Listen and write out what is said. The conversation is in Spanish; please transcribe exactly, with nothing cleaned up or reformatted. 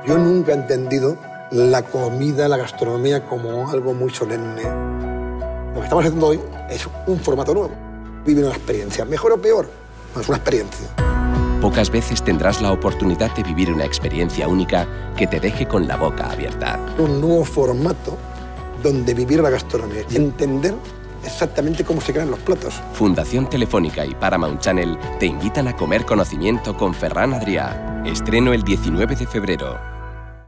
Yo nunca he entendido la comida, la gastronomía como algo muy solemne. Lo que estamos haciendo hoy es un formato nuevo. Vivir una experiencia, mejor o peor, no, es una experiencia. Pocas veces tendrás la oportunidad de vivir una experiencia única que te deje con la boca abierta. Un nuevo formato donde vivir la gastronomía y entender exactamente cómo se crean los platos. Fundación Telefónica y Paramount Channel te invitan a comer conocimiento con Ferran Adrià. Estreno el diecinueve de febrero.